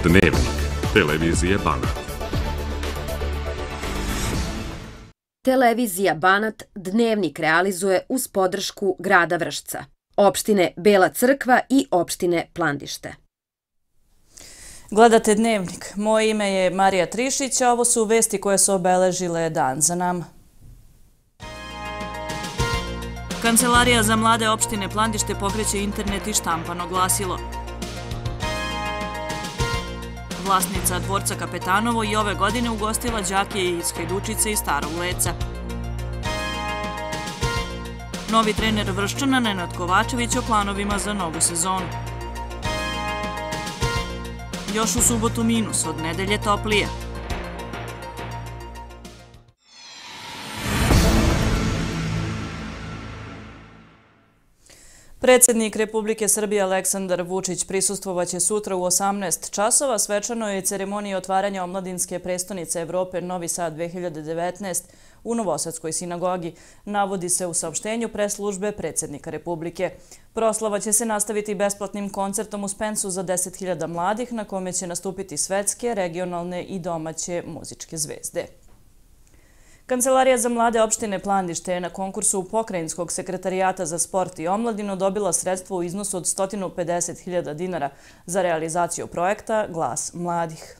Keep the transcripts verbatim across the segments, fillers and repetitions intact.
Dnevnik televizije Banat. Televizija Banat Dnevnik realizuje uz podršku grada Vršca, opštine Bela Crkva i opštine Plandište. Gledate Dnevnik. Moje ime je Marija Trišić, a ovo su vesti koje su obeležile dan za nama. Kancelarija za mlade opštine Plandište pokreće internet i štampano glasilo. Vlasnica dvorca Kapetanovo i ove godine ugostila đake iz Hajdučice i Starog Leca. Novi trener Vrščana Nenad Kovačević o planovima za novu sezonu. Još u subotu minus, od nedelje toplije. Predsjednik Republike Srbije Aleksandar Vučić prisustvovaće sutra u osamnaest časova svečanoj ceremoniji otvaranja omladinske prestonice Evrope Novi Sad dve hiljade devetnaest u Novosadskoj sinagogi, navodi se u saopštenju pres službe predsjednika Republike. Proslava će se nastaviti besplatnim koncertom u Spensu za deset hiljada mladih, na kome će nastupiti svetske, regionalne i domaće muzičke zvezde. Kancelarija za mlade opštine Plandište je na konkursu Pokrajinskog sekretarijata za sport i omladinu dobila sredstvo u iznosu od sto pedeset hiljada dinara za realizaciju projekta Glas mladih.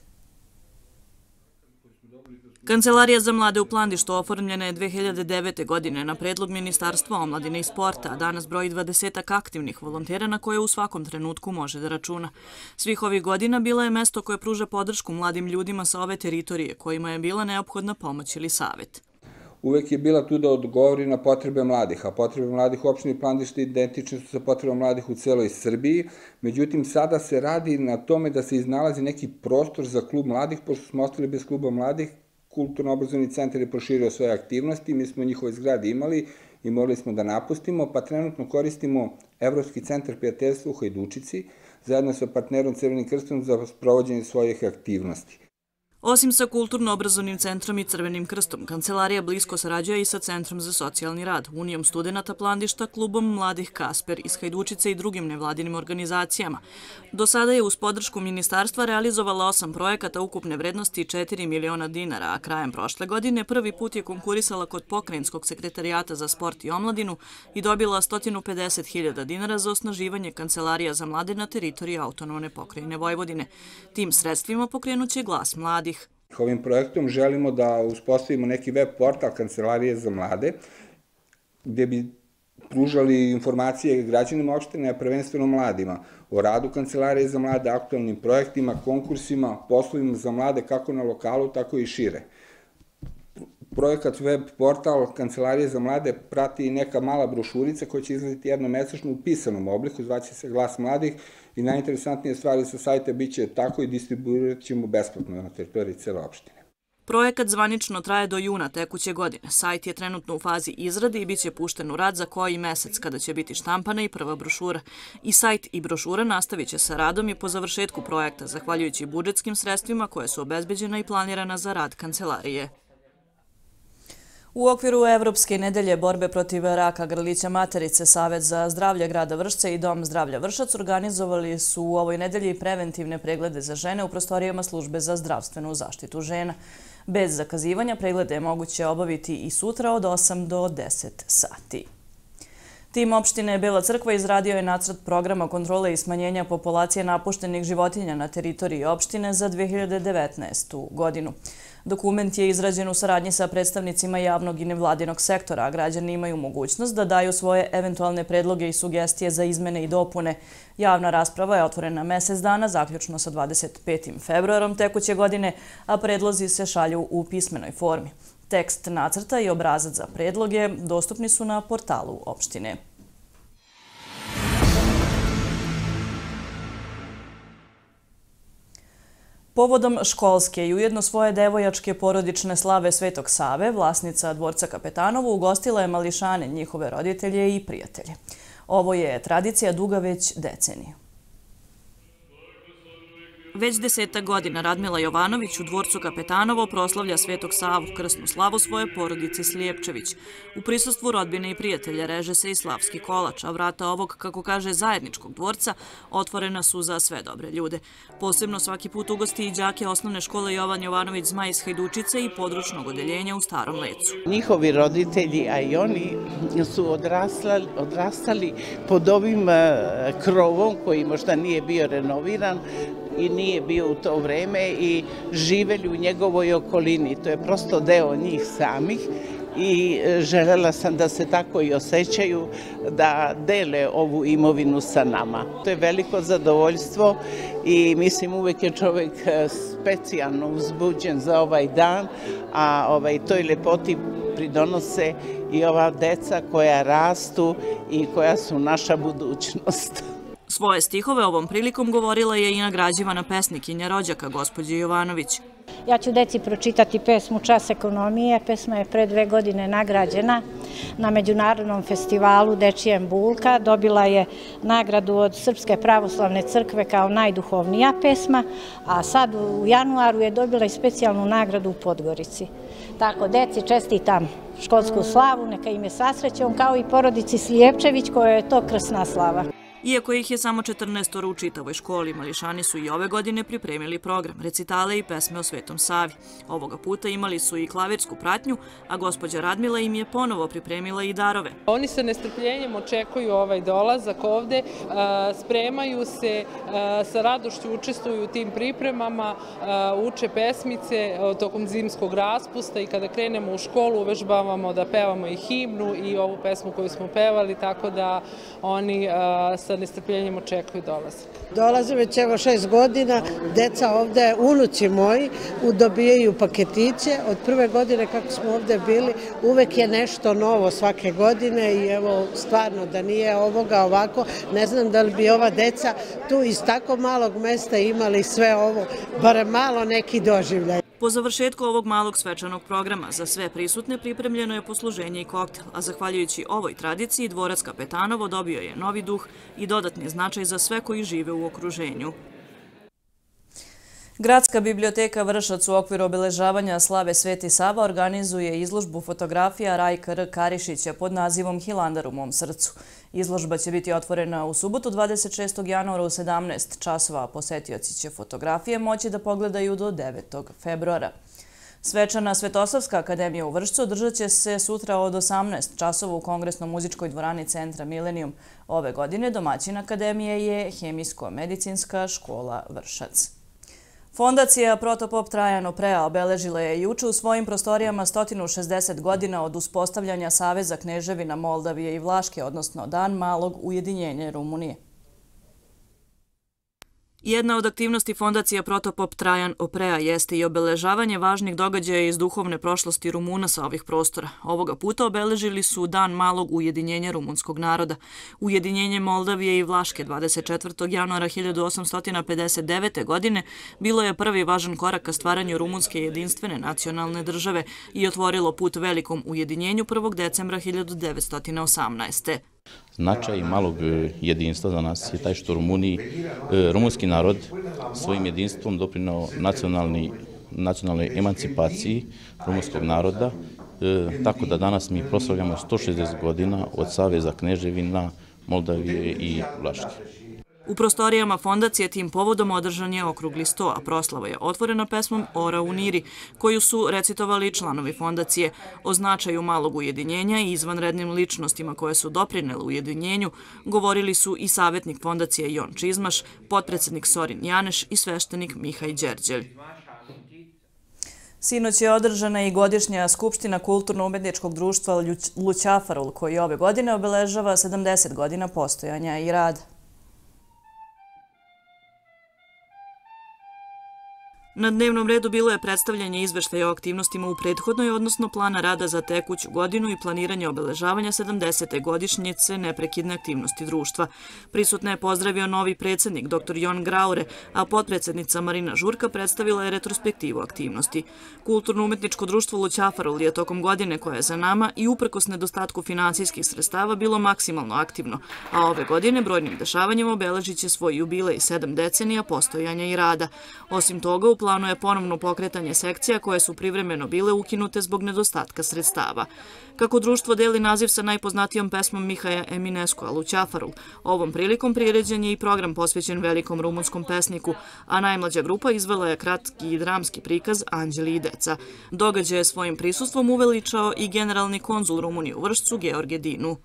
Kancelarija za mlade u Plandištu oformljena je dve hiljade devete. godine na predlog Ministarstva omladine i sporta, a danas broji dvadesetak aktivnih volontera na koje u svakom trenutku može da računa. Svih ovih godina bila je mesto koje pruža podršku mladim ljudima sa ove teritorije, kojima je bila neophodna pomoć ili savjet. Uvek je bila tu da odgovori na potrebe mladih, a potrebe mladih u opštini Plandište identične su sa potrebama mladih u celoj Srbiji. Međutim, sada se radi na tome da se iznalazi neki prostor za klub mladih, pošto smo ostali bez kluba mladih. Kulturno-obrazovni centar je proširio svoje aktivnosti, mi smo u njihovoj zgradi imali i morali smo da napustimo, pa trenutno koristimo Evropski centar prijateljstva u Hajdučici, zajedno sa partnerom Crvenim krstom za sprovođenje svojih aktivnosti. Osim sa Kulturno-obrazovnim centrom i Crvenim krstom, kancelarija blisko sarađuje i sa Centrom za socijalni rad, Unijom studenata Plandišta, Klubom mladih Kasper iz Hajdučice i drugim nevladinim organizacijama. Do sada je uz podršku ministarstva realizovala osam projekata ukupne vrednosti četiri miliona dinara, a krajem prošle godine prvi put je konkurisala kod Pokrajinskog sekretarijata za sport i omladinu i dobila sto pedeset hiljada dinara za osnaživanje kancelarija za mlade na teritoriji autonomne pokrajine Vojvodine. Tim sredstvima pokrenuće Glas mladih. Ovim projektom želimo da uspostavimo neki web portal Kancelarije za mlade, gdje bi pružali informacije građanima opštine, a prvenstveno mladima, o radu Kancelarije za mlade, aktualnim projektima, konkursima, poslovima za mlade kako na lokalu, tako i šire. Projekat web portal Kancelarije za mlade prati i neka mala brošurica koja će izlaziti jednomesečno u pisanom obliku, zvaće se Glas mladih i najinteresantnije stvari sa sajta bit će tako i distribuirat ćemo besplatno na teritoriji cele opštine. Projekat zvanično traje do juna tekuće godine. Sajt je trenutno u fazi izrade i bit će pušten u rad za koji mesec kada će biti štampana i prva brošura. I sajt i brošura nastavit će sa radom i po završetku projekta, zahvaljujući budžetskim sredstvima koje su obezbeđena i planirana za rad kancelarije. U okviru Evropske nedelje borbe protiv raka grlića materice, Savet za zdravlje grada Vršca i Dom zdravlja Vršac organizovali su u ovoj nedelji preventivne preglede za žene u prostorijama službe za zdravstvenu zaštitu žena. Bez zakazivanja preglede je moguće obaviti i sutra od osam do deset sati. Tim opštine Bela Crkva izradio je nacrt programa kontrole i smanjenja populacije napuštenih životinja na teritoriji opštine za dve hiljade devetnaestu. godinu. Dokument je izrađen u saradnji sa predstavnicima javnog i nevladinog sektora, a građani imaju mogućnost da daju svoje eventualne predloge i sugestije za izmene i dopune. Javna rasprava je otvorena mesec dana, zaključno sa dvadeset petim februarom tekuće godine, a predlozi se šalju u pismenoj formi. Tekst nacrta i obrazac za predloge dostupni su na portalu opštine. Povodom školske i ujedno svoje devojačke porodične slave Svetog Save, vlasnica dvorca Kapetanovo ugostila je mališane, njihove roditelje i prijatelje. Ovo je tradicija duga već deceniju. Već desetak godina Radmila Jovanović u dvorcu Kapetanovo proslavlja Svetog Savu, krsnu slavu svoje porodice Slijepčević. U prisustvu rodbine i prijatelja reže se i slavski kolač, a vrata ovog, kako kaže, zajedničkog dvorca otvorena su za sve dobre ljude. Posebno svaki put ugosti i đake osnovne škole Jovan Jovanović Zmaj iz Hajdučice i područnog odeljenja u Starom Lecu. Njihovi roditelji, a i oni su odrastali pod ovim krovom koji možda nije bio renoviran i nije bio u to vreme i živeli u njegovoj okolini. To je prosto deo njih samih i želela sam da se tako i osjećaju, da dele ovu imovinu sa nama. To je veliko zadovoljstvo i mislim uvek je čovjek specijalno uzbuđen za ovaj dan, a ovaj, toj lepoti pridonose i ova deca koja rastu i koja su naša budućnost. Svoje stihove ovom prilikom govorila je i nagrađivana pesnikinja rođaka gospođe Jovanović. Ja ću deci pročitati pesmu Čas ekonomije. Pesma je pre dve godine nagrađena na Međunarodnom festivalu Dečijem Bulka. Dobila je nagradu od Srpske pravoslavne crkve kao najduhovnija pesma, a sad u januaru je dobila i specijalnu nagradu u Podgorici. Tako, deci čestitam školsku slavu, neka im je sa srećom, kao i porodici Slijepčević koja je to krsna slava. Iako ih je samo četrnaestoro u čitavoj školi, mališani su i ove godine pripremili program, recitale i pesme o Svetom Savi. Ovoga puta imali su i klavirsku pratnju, a gospođa Radmila im je ponovo pripremila i darove. Oni sa nestrpljenjem očekuju ovaj dolazak ovde, spremaju se, sa radošću učestvuju u tim pripremama, uče pesmice tokom zimskog raspusta i kada krenemo u školu uvežbavamo da pevamo i himnu i ovu pesmu koju smo pevali, tako da oni sa nestrpljenjem očekuju dolazak. Dolaze već evo šest godina, deca ovde, unuci moji, dobijaju paketiće. Od prve godine kako smo ovde bili, uvek je nešto novo svake godine i evo stvarno da nije ovoga ovako, ne znam da li bi ova deca tu iz tako malog mesta imali sve ovo, bar malo neki doživljaj. Po završetku ovog malog svečanog programa za sve prisutne pripremljeno je posluženje i koktel, a zahvaljujući ovoj tradiciji dvorac Kapetanovo dobio je novi duh i dodatni značaj za sve koji žive u okruženju. Gradska biblioteka Vršac u okviru obeležavanja slave Sveti Sava organizuje izložbu fotografija Rajka R. Karišića pod nazivom Hilandar u mom srcu. Izložba će biti otvorena u subotu dvadeset šestog januara u sedamnaest časova, a posetioci će fotografije moći da pogledaju do devetog februara. Svečana Svetosavska akademija u Vršcu održat će se sutra od osamnaest časova u Kongresno-muzičkoj dvorani Centra Milenijum. Ove godine domaćin akademije je Hemijsko-medicinska škola Vršac. Fondacija Protopop Trajan Oprea obeležila je juče u svojim prostorijama sto šezdeset godina od uspostavljanja Saveza kneževina Moldavije i Vlaške, odnosno Dan malog ujedinjenja Rumunije. Jedna od aktivnosti Fondacija Protopop Trajan Oprea jeste i obeležavanje važnih događaja iz duhovne prošlosti Rumuna sa ovih prostora. Ovoga puta obeležili su Dan malog ujedinjenja rumunskog naroda. Ujedinjenje Moldavije i Vlaške dvadeset četvrtog januara hiljadu osamsto pedeset devete. godine bilo je prvi važan korak ka stvaranju rumunske jedinstvene nacionalne države i otvorilo put velikom ujedinjenju prvog decembra hiljadu devetsto osamnaeste. Značaj malog jedinstva za nas je taj što rumunski narod svojim jedinstvom doprinao nacionalnoj emancipaciji rumunskog naroda, tako da danas mi proslavljamo sto šezdeset godina od Saveza kneževina Moldavije i Vlaške. U prostorijama fondacije tim povodom održan je okrugli sto, a proslava je otvorena pesmom Ora Uniri, koju su recitovali članovi fondacije. O značaju malog ujedinjenja i izvanrednim ličnostima koje su doprinele ujedinjenju govorili su i savjetnik fondacije Jon Čizmaš, potpredsednik Sorin Janeš i sveštenik Mihaj Đerđelj. Sinoć je održana i godišnja skupština Kulturno-umetničkog društva Lućafarul, koji ove godine obeležava sedamdeset godina postojanja i rada. Na dnevnom redu bilo je predstavljanje izveštaja o aktivnostima u prethodnoj, odnosno plana rada za tekuću godinu i planiranje obeležavanja sedamdesete godišnjice neprekidne aktivnosti društva. Prisutne je pozdravio novi predsjednik dr Jon Graure, a potpredsjednica Marina Žurka predstavila je retrospektivu aktivnosti. Kulturno-umetničko društvo Lućafarul je tokom godine koja je za nama i uprkos nedostatku finansijskih sredstava bilo maksimalno aktivno, a ove godine brojnim dešavanjem obeležit će svoj jubilej sedam decenija postojanja i rada. Osim toga, u planu je ponovno pokretanje sekcija koje su privremeno bile ukinute zbog nedostatka sredstava. Kako društvo deli naziv sa najpoznatijom pesmom Mihaja Eminescu, Lućafarul, ovom prilikom priređen je i program posvećen velikom rumunskom pesniku, a najmlađa grupa izvela je kratki i dramski prikaz Anđeli i deca. Događaj je svojim prisustvom uveličao i generalni konzul Rumunije u Vršcu George Dinu.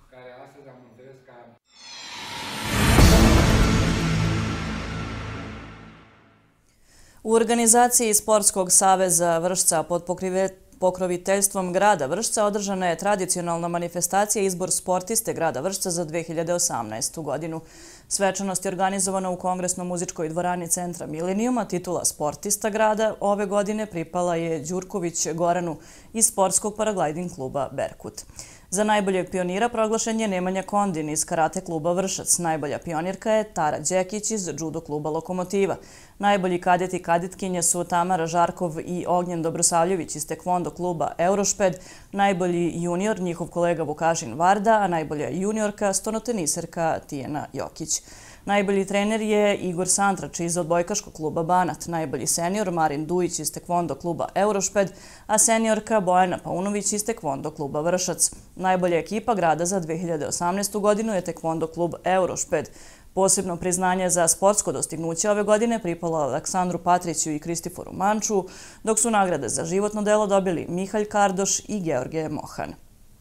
U organizaciji Sportskog saveza Vršca pod pokroviteljstvom grada Vršca održana je tradicionalna manifestacija Izbor sportiste grada Vršca za dve hiljade osamnaestu. godinu. Svečanost je organizovana u Kongresno-muzičkoj dvorani centra Milenijuma. Titula sportista grada ove godine pripala je Đurković Goranu iz sportskog paragliding kluba Berkut. Za najboljeg pionira proglašen je Nemanja Kondin iz karate kluba Vršac. Najbolja pionirka je Tara Đekić iz judo kluba Lokomotiva. Najbolji kadet i kadetkinje su Tamara Žarkov i Ognjen Dobrosavljević iz tekvondo kluba Eurošped. Najbolji junior njihov kolega Vukašin Varda, a najbolja juniorka stonoteniserka Tijena Jokić. Najbolji trener je Igor Santrač iz odbojkaškog kluba Banat, najbolji senior Marin Dujić iz tekvondo kluba Eurošped, a seniorka Bojana Paunović iz tekvondo kluba Vršac. Najbolja ekipa grada za dve hiljade osamnaestu. godinu je tekvondo klub Eurošped. Posebno priznanje za sportsko dostignuće ove godine pripalo Aleksandru Patriću i Kristiforu Manču, dok su nagrade za životno delo dobili Mihalj Kardoš i George Mohan.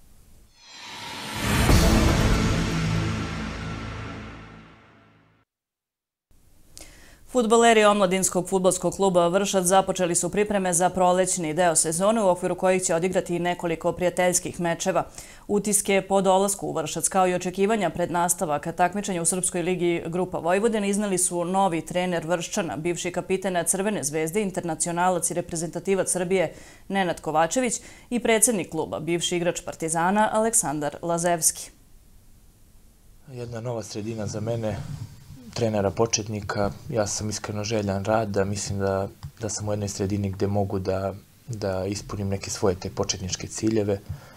Fudbaleri omladinskog fudbalskog kluba Vršac započeli su pripreme za prolećni deo sezone u okviru kojih će odigrati nekoliko prijateljskih mečeva. Utiske po dolasku u Vršac kao i očekivanja pred nastavak takmičenja u Srpskoj ligi Grupa Vojvodine izneli su novi trener Vrščana, bivši kapiten Crvene zvezde, internacionalac i reprezentativac Srbije Nenad Kovačević i predsjednik kluba, bivši igrač Partizana Aleksandar Lazevski. Jedna nova sredina za mene, trenera početnika. Ja sam iskreno željan rada, mislim da, da sam u jednoj sredini gde mogu da, da ispunim neke svoje te početničke ciljeve.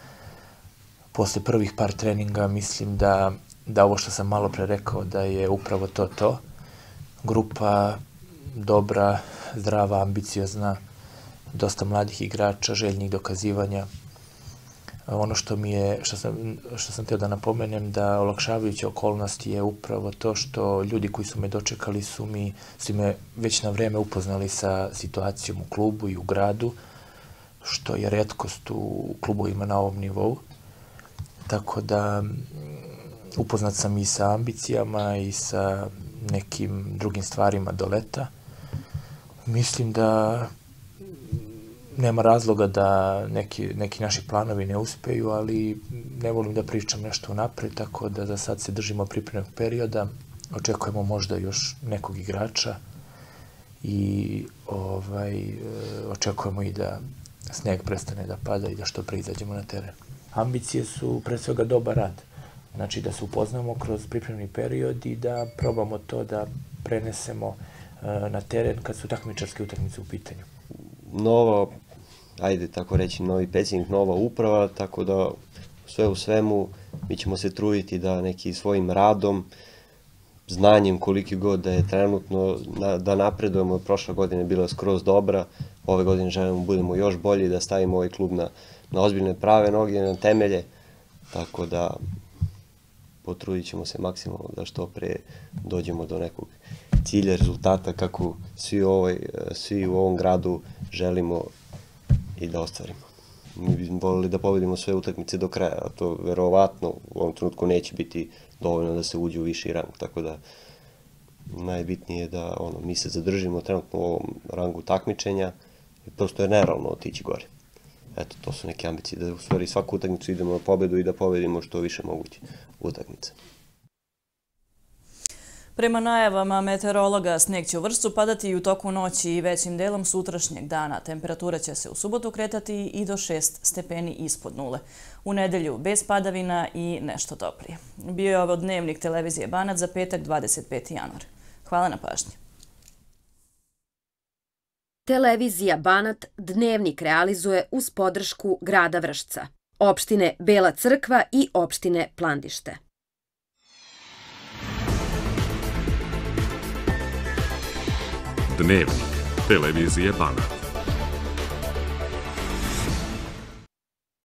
Posle prvih par treninga mislim da, da ovo što sam malo pre rekao da je upravo to to. Grupa dobra, zdrava, ambiciozna, dosta mladih igrača, željnih dokazivanja. Ono što mi je, što sam, što sam teo da napomenem, da olakšavajuća okolnost je upravo to što ljudi koji su me dočekali su mi, su me već na vreme upoznali sa situacijom u klubu i u gradu, što je retkost u klubovima na ovom nivou. Tako da upoznat sam i sa ambicijama i sa nekim drugim stvarima do leta. Mislim da nema razloga da neki, neki naši planovi ne uspeju, ali ne volim da pričam nešto unapred, tako da za sad se držimo pripremnog perioda. Očekujemo možda još nekog igrača i ovaj, očekujemo i da sneg prestane da pada i da što pre izađemo na teren. Ambicije su pre svega dobar rad. Znači da se upoznamo kroz pripremni period i da probamo to da prenesemo na teren kad su takmičarske utakmice u pitanju. Nova, ajde tako reći, novi predsjednik, nova uprava, tako da sve u svemu mi ćemo se truditi da neki svojim radom, znanjem koliki god da je trenutno, da napredujemo. Prošla godina je bila skroz dobra, ove godine želimo da budemo još bolji, da stavimo ovaj klub na, na ozbiljne prave noge, na temelje, tako da potrudit ćemo se maksimalno da što pre dođemo do nekog cilja, rezultata kako svi, ovaj, svi u ovom gradu želimo i da ostvarimo. Mi bi volili da pobedimo sve utakmice do kraja, a to verovatno u ovom trenutku neće biti dovoljno da se uđe u viši rang, tako da najbitnije je da ono, mi se zadržimo trenutno u ovom rangu takmičenja i prosto je nerealno otići gore. Eto, to su neke ambicije, da u stvari svaku utakmicu idemo na pobedu i da pobedimo što više moguće utakmice. Prema najavama meteorologa, sneg će u Vršcu padati i u toku noći i većim delom sutrašnjeg dana. Temperatura će se u subotu kretati i do šest stepeni ispod nule. U nedelju bez padavina i nešto toplije. Bio je ovo dnevnik televizije Banat za petak dvadeset peti januar. Hvala na pažnji. Televizija Banat dnevnik realizuje uz podršku grada Vršca, opštine Bela Crkva i opštine Plandište. Dnevnik televizije Banat.